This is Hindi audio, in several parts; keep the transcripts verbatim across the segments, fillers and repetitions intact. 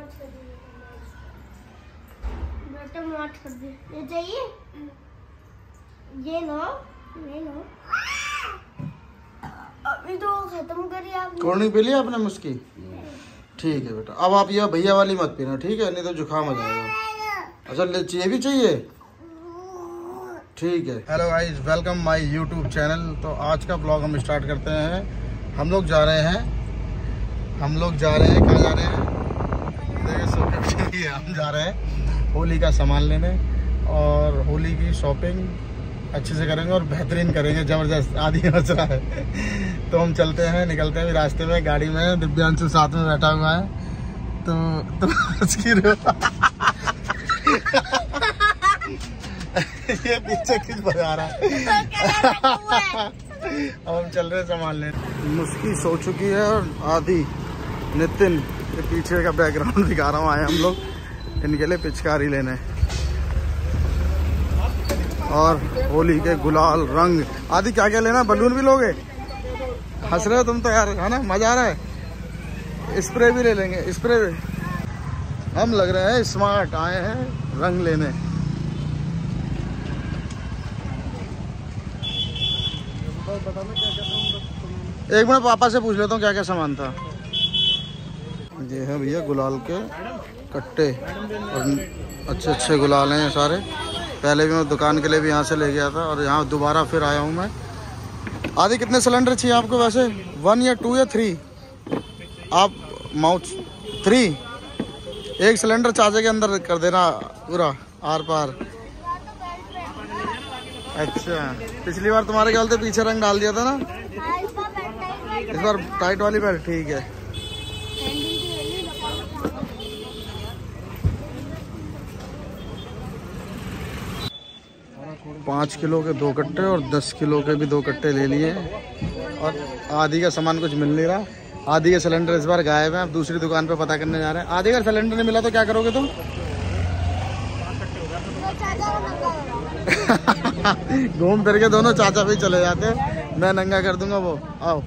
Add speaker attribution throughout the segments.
Speaker 1: बेटा मार कर दे। ये चाहिए? ये लो, ये लो। अभी तो खत्म करी आपने।
Speaker 2: कोल्ड ड्रिंक पी लिया आपने मुस्की? ठीक है बेटा, अब आप ये भैया वाली मत पीना, ठीक है, नहीं तो जुकाम हो जाएगा। अच्छा ये भी चाहिए? ठीक है। Hello guys, welcome my YouTube channel. तो आज का ब्लॉग हम स्टार्ट करते हैं। हम लोग जा रहे हैं हम लोग जा रहे हैं कहाँ जा रहे हैं? देखिए हम जा रहे हैं होली का सामान लेने और होली की शॉपिंग अच्छे से करेंगे और बेहतरीन करेंगे, ज़बरदस्त। आदि बच रहा है तो हम चलते हैं, निकलते हैं। रास्ते में गाड़ी में दिव्यांशु साथ में बैठा हुआ है, तो तो उसकी ये पीछे किस बजा रहा है। अब हम चल रहे हैं सामान लेने। मुस्की सो चुकी है और आदि नितिन के पीछे का बैकग्राउंड दिखा रहा हूँ, आए हम लोग इनके लिए पिचकारी लेने और होली के गुलाल रंग आदि। क्या क्या लेना? बलून भी लोगे? हंस रहे हो तुम तो यार, है ना, मजा आ रहा है। स्प्रे भी ले लेंगे, स्प्रे भी। हम लग रहे हैं स्मार्ट, आए हैं रंग लेने। एक मिनट पापा से पूछ लेता हूँ क्या क्या सामान था। ये है भैया गुलाल के कट्टे और अच्छे अच्छे गुलाल हैं ये सारे। पहले भी मैं दुकान के लिए भी यहाँ से ले गया था और यहाँ दोबारा फिर आया हूँ मैं। आदि कितने सिलेंडर चाहिए आपको वैसे? वन या टू या थ्री? आप माउथ थ्री। एक सिलेंडर चाचे के अंदर कर देना पूरा आर पार। अच्छा, पिछली बार तुम्हारे ख्याल से पीछे रंग डाल दिया था ना, इस बार टाइट वाली बेल्ट। ठीक है। पाँच किलो के दो कट्टे और दस किलो के भी दो कट्टे ले लिए। और आदि का सामान कुछ मिल नहीं रहा। आदि के सिलेंडर इस बार गायब हैं। अब दूसरी दुकान पे पता करने जा रहे हैं। आदि का सिलेंडर नहीं मिला तो क्या करोगे तुम? घूम फिर के दोनों चाचा भी चले जाते हैं, मैं नंगा कर दूंगा वो। आओ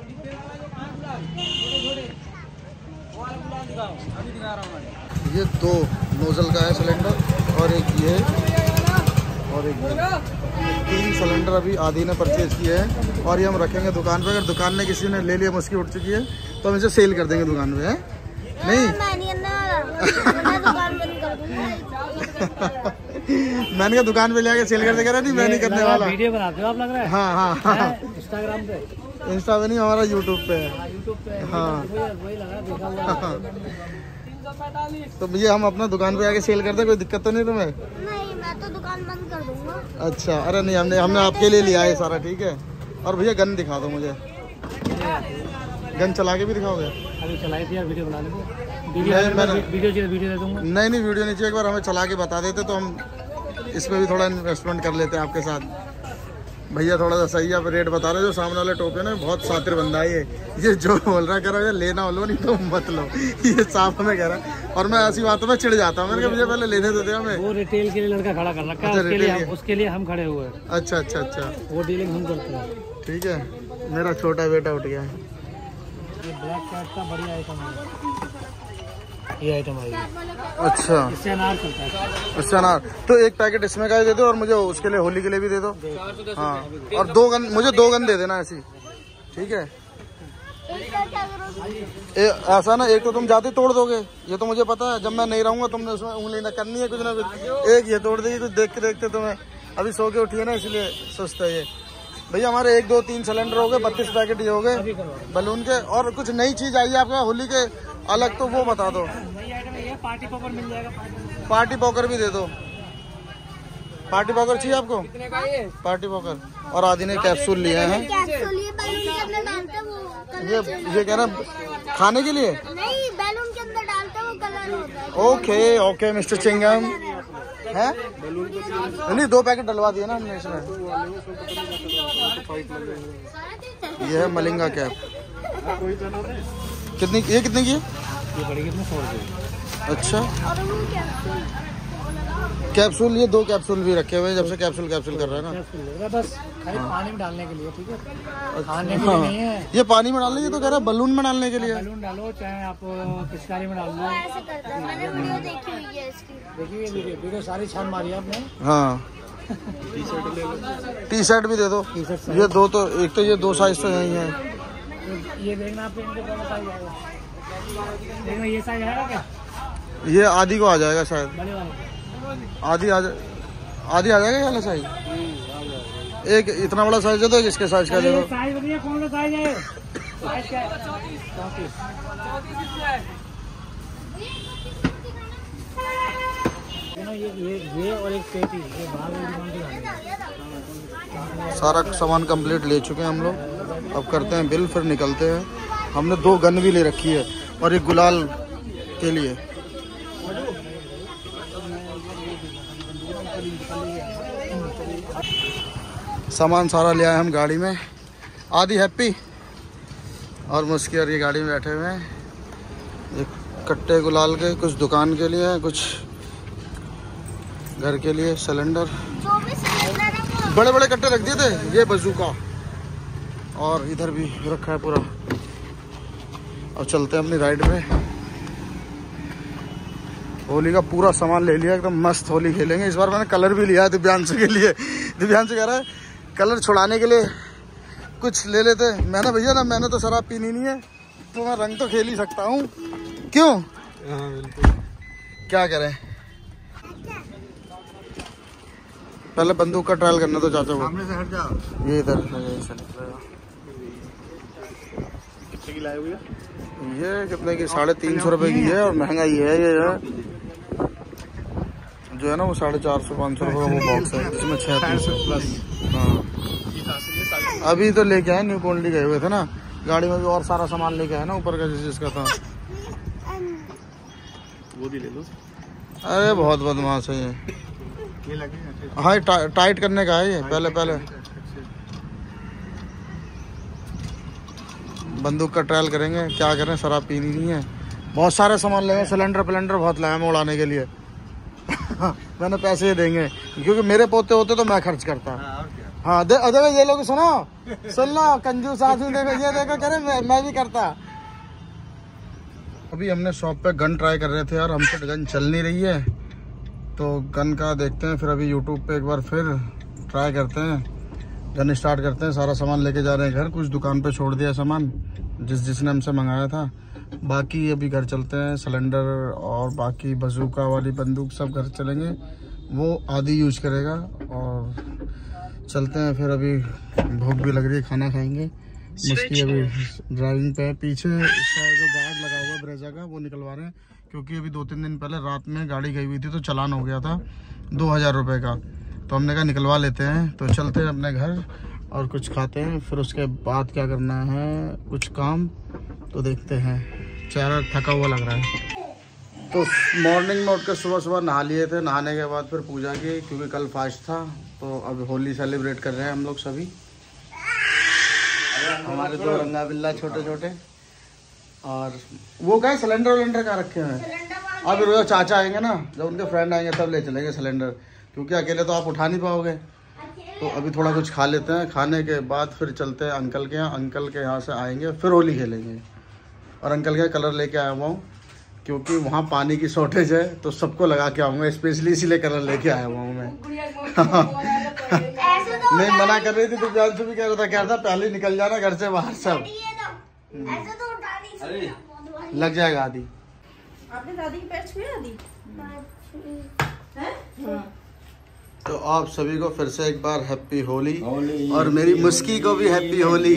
Speaker 2: ये दो नोजल का है सिलेंडर और एक ये और एक ये। तीन सिलेंडर अभी आदि ने परचेज किए हैं और ये हम रखेंगे दुकान पे। अगर दुकान में किसी ने ले लिया, मुश्किल उठ चुकी है, तो हम इसे सेल कर देंगे दुकान पे, है नहीं? मैंने कहा दुकान पे ले आके सेल कर देगा। नहीं, मैं नहीं करने वाला।
Speaker 3: वीडियो बनाते हो आप, लग रहा है।
Speaker 2: हाँ हाँ हाँ,
Speaker 3: इंस्टाग्राम पे।
Speaker 2: इंस्टा पे नहीं, हमारा यूट्यूब पे है।
Speaker 3: यूट्यूब पे।
Speaker 2: हाँ
Speaker 3: वही लगा, देखा हुआ।
Speaker 2: तो भैया हम अपना दुकान पे आके सेल कर दे, कोई दिक्कत तो नहीं तुम्हें?
Speaker 1: नहीं, मैं तो दुकान बंद कर दूंगा।
Speaker 2: अच्छा, अरे नहीं, हमने हमने आपके लिए लिया है सारा। ठीक है। और भैया गन दिखा दो मुझे। गन चला के भी दिखाओगे?
Speaker 3: अभी चलाई थी यार, वीडियो बना लेते।
Speaker 2: वीडियो
Speaker 3: वीडियो वीडियो दे दूंगा।
Speaker 2: नहीं नहीं, वीडियो नहीं चाहिए। एक बार हमें चला के बता देते तो हम इसमें भी थोड़ा इन्वेस्टमेंट कर लेते हैं आपके साथ। भैया थोड़ा सा सही आप रेट बता रहे हो। जो सामने वाले टोपे ना, बहुत सातिर बंदा है ये ये जो बोल रहा करो यार, लेना हो लो, नहीं तो मत लो। ये साफ में कह रहा है और मैं ऐसी बातों में चिढ़ जाता हूँ। मैंने कहा मुझे पहले लेने देते हमें।
Speaker 3: वो रिटेल के लिए लड़का खड़ा कर रखा है।
Speaker 2: अच्छा,
Speaker 3: उसके लिए हम, उसके लिए हम खड़े हुए हैं।
Speaker 2: अच्छा अच्छा अच्छा,
Speaker 3: वो डीलिंग हम करते हैं।
Speaker 2: ठीक है। मेरा छोटा बेटा उठ गया है।
Speaker 3: ये ब्लैक कैट का बढ़िया आइटम है, ये आइटम आएगी।
Speaker 2: अच्छा,
Speaker 3: इससे अनार चलता है।
Speaker 2: अच्छा अनार। तो एक पैकेट इसमें का दे दो और मुझे उसके लिए होली के लिए भी दे दो। हाँ, और दो गन मुझे दो गन दे देना ऐसी। ठीक है। ए, ऐसा ना, एक तो तुम जाते तोड़ दोगे, ये तो मुझे पता है। जब मैं नहीं रहूंगा तुमने उसमें उंगली ना करनी है, कुछ ना कुछ। एक ये तोड़ देगी कुछ देखते देखते तुम्हें। अभी सो के उठी है ना, इसलिए सुस्त है ये। भैया हमारे एक दो तीन सिलेंडर हो गए, बत्तीस पैकेट ये हो गए बलून के। और कुछ नई चीज आई है आपका होली के अलग, तो वो बता दो।
Speaker 3: पार्टी पॉपर मिल जाएगा।
Speaker 2: पार्टी पॉकर भी दे दो। पार्टी पॉकर चाहिए आपको? Party poker. और आदि ने कैप्सूल लिए हैं। ये ये कह रहा खाने के लिए?
Speaker 1: नहीं, बैलून के अंदर डालते वो कलर होता है।
Speaker 2: ओके ओके मिस्टर चिंगम है। नहीं, दो पैकेट डलवा दिए ना हमने इसमें। ये है मलिंगा कैप। कितनी ये कितने की है?
Speaker 3: ये पड़ेगी इसमें सौ रुपये।
Speaker 2: अच्छा, कैप्सूल, ये दो कैप्सूल भी रखे हुए हैं जब से कैप्सूल कैप्सूल कर रहा है ना।
Speaker 3: कैप्सूल ले रहा है बस खाली पानी में डालने के लिए, ठीक है, खाने के लिए
Speaker 2: हाँ,
Speaker 3: नहीं है।
Speaker 2: ये पानी में डालने, ये तो कह रहा है बलून में डालने के लिए।
Speaker 3: बलून डालो चाहे आप पिचकारी में डाल दो।
Speaker 1: ऐसे करता है, मैंने वीडियो देखी हुई है इसकी।
Speaker 3: देखिए वीडियो वीडियो सारी छान मारी है आपने।
Speaker 2: हाँ टी शर्ट भी दे दो। ये दो तो, एक तो ये दो साइज तो यही है।
Speaker 3: ये देखना आप इनके कौन साइज आएगा, देखना ये साइज आएगा क्या?
Speaker 2: ये आधी को आ जाएगा शायद,
Speaker 3: बड़े वाले
Speaker 2: आधी आ जा आधी आ जाएगा ये वाला साइज। एक इतना बड़ा साइज है तो इसके साइज का दे दो।
Speaker 3: साइज बताइए कौन सा साइज है? साइज क्या है? चौंतीस। ये ये ये और एक पेटी, ये बाहर वाली दुकान पे आएगा।
Speaker 2: सारा सामान कंप्लीट ले चुके हैं हम लोग। अब करते हैं बिल, फिर निकलते हैं। हमने दो गन भी ले रखी है और एक गुलाल के लिए। सामान सारा ले आए हम गाड़ी में। आदि हैप्पी और मुस्की और ये गाड़ी में बैठे हुए हैं। ये कट्टे गुलाल के, कुछ दुकान के लिए हैं, कुछ घर के लिए। सिलेंडर,
Speaker 1: जो भी सिलेंडर है वो
Speaker 2: बड़े बड़े कट्टे रख दिए थे। ये बजूका और इधर भी रखा है पूरा। अब चलते हैं अपनी राइड पे। होली का पूरा सामान ले लिया, एकदम मस्त होली खेलेंगे। इस बार मैंने कलर भी लिया है दिव्यांशु के लिए। दिव्यांशु कह रहा है कलर छुड़ाने के लिए कुछ ले लेते। मैंने भैया ना, मैंने तो शराब पीनी नहीं है तो मैं रंग तो खेल ही सकता हूँ। क्यों? हाँ बिल्कुल। क्या करें, पहले बंदूक का ट्रायल करना तो चाचा वो सामने से हट जाओ। ये इधर कितने की लाए हुए? ये कितने की? साढ़े तीन सौ रुपए की है और महंगा ही है। ये है जो है ना वो साढ़े चार सौ पाँच सौ रुपये का वो बॉक्स है जिसमें छः पीस है। हाँ अभी तो लेके आए, न्यू क्वालिटी गए हुए थे ना गाड़ी में भी, और सारा सामान लेके आए ना ऊपर का जिस जिसका था वो भी ले लो। अरे बहुत बदमाश है ये। हाँ टा, टाइट करने का है ये। पहले पहले बंदूक का ट्रायल करेंगे। क्या करें, शराब पीनी नहीं है। बहुत सारे सामान लेंगे, सिलेंडर पिलेंडर बहुत लाए हैं उड़ाने के लिए। मैंने पैसे ही देंगे क्योंकि मेरे पोते होते तो मैं खर्च करता। हाँ दे, देखो ये लोग सुनो, सुन लो कंजूस आदमी, देखो ये देखो कह रहे मैं, मैं भी करता। अभी हमने शॉप पे गन ट्राई कर रहे थे यार, हमसे गन चल नहीं रही है तो गन का देखते हैं। फिर अभी यूट्यूब पे एक बार फिर ट्राई करते हैं, गन स्टार्ट करते हैं। सारा सामान लेके जा रहे हैं घर। कुछ दुकान पे छोड़ दिया सामान जिस जिसने हमसे मंगाया था। बाकी अभी घर चलते हैं। सिलेंडर और बाकी बजूका वाली बंदूक सब घर चलेंगे, वो आदि यूज करेगा। और चलते हैं फिर। अभी भूख भी लग रही है, खाना खाएंगे। मुश्किल अभी ड्राइविंग पे है। पीछे इसका जो गार्ड लगा हुआ है ब्रेजा का वो निकलवा रहे हैं क्योंकि अभी दो तीन दिन पहले रात में गाड़ी गई हुई थी तो चालान हो गया था दो हज़ार रुपये का। तो हमने कहा निकलवा लेते हैं। तो चलते हैं अपने घर और कुछ खाते हैं, फिर उसके बाद क्या करना है कुछ काम तो देखते हैं। चेहरा थका हुआ लग रहा है। तो मॉर्निंग में उठकर सुबह सुबह नहा लिए थे। नहाने के बाद फिर पूजा की क्योंकि कल फास्ट था। तो अब होली सेलिब्रेट कर रहे हैं हम लोग सभी। हमारे दो रंगा बिल्ला छोटे छोटे। और वो क्या सिलेंडर विलेंडर का रखे हैं। अब रोज चाचा आएंगे ना, जब उनके फ्रेंड आएंगे तब ले चलेंगे सिलेंडर, क्योंकि अकेले तो आप उठा नहीं पाओगे। तो अभी थोड़ा कुछ खा लेते हैं। खाने के बाद फिर चलते हैं अंकल के यहाँ। अंकल के यहाँ से आएंगे फिर होली खेलेंगे। और अंकल के कलर लेके आया हुआ हूँ क्योंकि वहाँ पानी की शॉर्टेज है तो सबको लगा के आऊँगा। स्पेशली इसीलिए कलर लेके आया हुआ हूँ मैं। नहीं मना कर रही थी तो जान से भी कह रहा था, कह रहा था पहले निकल जाना घर से बाहर। सब लग जाएगा आदि।
Speaker 4: आपने दादी की पैर छुए आदि?
Speaker 2: तो आप सभी को फिर से एक बार हैप्पी होली, होली और मेरी मुस्की को भी हैप्पी होली।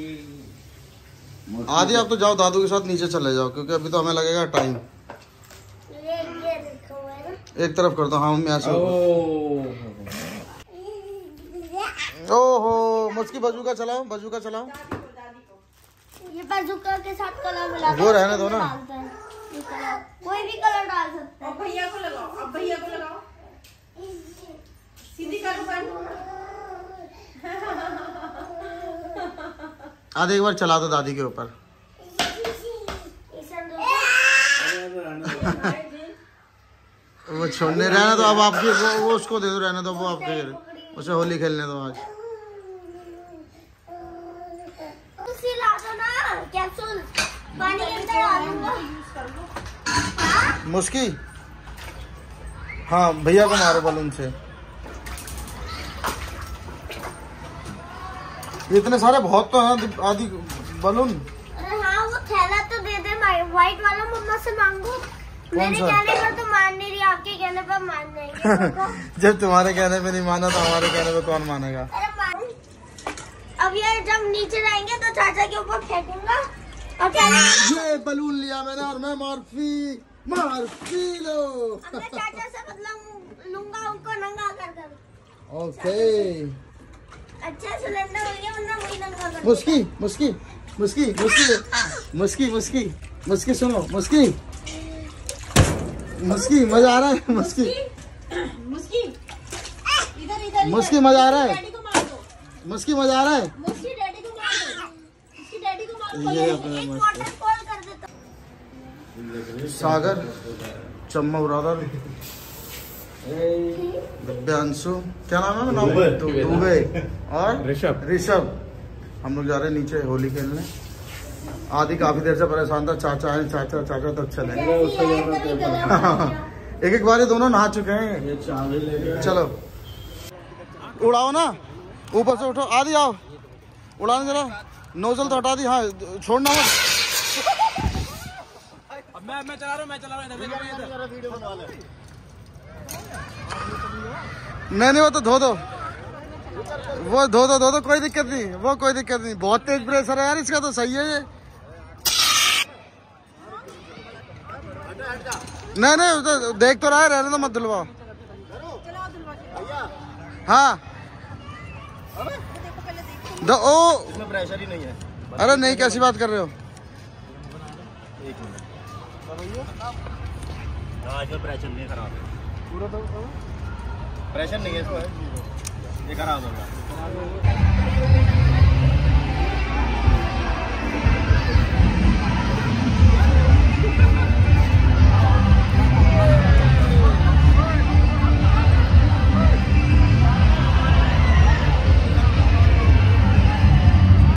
Speaker 2: आदि आप तो जाओ दादू के साथ नीचे चले जाओ क्योंकि अभी तो हमें लगेगा टाइम। एक तरफ कर दो। हाँ मैं ऐसे। ओहो मुस्की बजूका चलाओ, बजूका चलाओ।
Speaker 1: ये बजूका के साथ कलर मिला
Speaker 2: वो रहने दो ना,
Speaker 1: कोई भी कलर डाल सकते हैं।
Speaker 4: अब भैया को लगाओ, अब भैया को लगाओ, सीधी करो बन।
Speaker 2: आधे एक बार चला दो दादी के ऊपर। वो छोड़ने रहने दो, अब आपकी वो, वो उसको दे दो, रहने दो, वो आपके उसे होली खेलने दो आज।
Speaker 1: ला दो ना कैप्सूल, पानी के अंदर डालूंगा।
Speaker 2: मुस्की, हाँ भैया को मारो बलून से। इतने सारे बहुत तो हैं आदि बलून।
Speaker 1: अरे हाँ वो थैला तो दे दे, व्हाइट वाला मम्मा से मांगू। मेरे
Speaker 2: सा?
Speaker 1: कहने पर तो मान नहीं रही, आपके कहने पर मान जाएगी।
Speaker 2: जब तुम्हारे कहने पे नहीं माना तो हमारे कहने पे कौन मानेगा।
Speaker 1: अरे मान, अब ये जब नीचे जाएंगे तो चाचा के ऊपर फेंकूंगा और कहना
Speaker 2: ये बलून लिया मैंने और मैं मार्फी मार्फी लो।
Speaker 1: अब मैं चाचा से मतलब लूंगा उनको नंगा कर कर।
Speaker 2: ओके
Speaker 1: अच्छा सिलेंडर हो गया, वरना वही नंगा कर।
Speaker 2: मुस्की मुस्की मुस्की मुस्की मुस्की मुस्की मुस्की सुनो मुस्की मुस्की मजा आ रहा है। मुस्की
Speaker 4: मुस्की इधर इधर
Speaker 2: मुस्की मजा आ रहा है।
Speaker 4: डैडी को मार दो,
Speaker 2: मुस्की मजा आ रहा है।
Speaker 4: मुस्की डैडी को मार दो, उसकी डैडी को मार दो।
Speaker 2: ये अपना
Speaker 1: एक
Speaker 2: मस्त
Speaker 1: वाटरफॉल कर देता।
Speaker 2: सागर, चम्मा ब्रदर, दिव्यांशु, क्या नाम है नाम दुबे और ऋषभ ऋषभ हम लोग जा रहे हैं नीचे होली खेलने। आदि काफी देर से परेशान था, चाचा है चाचा चाचा तक चले। एक एक बार दोनों नहा चुके हैं। चलो उड़ाओ ना, ऊपर से उठो। आदि आओ उड़ाने जरा, नोजल तो हटा दी। हाँ छोड़ना मत।
Speaker 3: अब मैं मैं चला रहा हूँ मैं चला रहा हूँ
Speaker 2: नहीं नहीं वो तो धो दो, वो धो दो धो दो कोई दिक्कत नहीं, वो कोई दिक्कत नहीं। बहुत तेज प्रेशर है यार इसका, तो सही है ये। नहीं नहीं तो देख तो रहा है, रहने दो मत धुलवाओ। हाँ दो ओ,
Speaker 3: इसमें प्रेशर ही नहीं है।
Speaker 2: अरे नहीं कैसी बात कर रहे हो।
Speaker 3: हाँ इसमें प्रेशर नहीं खराब है, प्रेशर नहीं है इसमें, ये खराब होगा।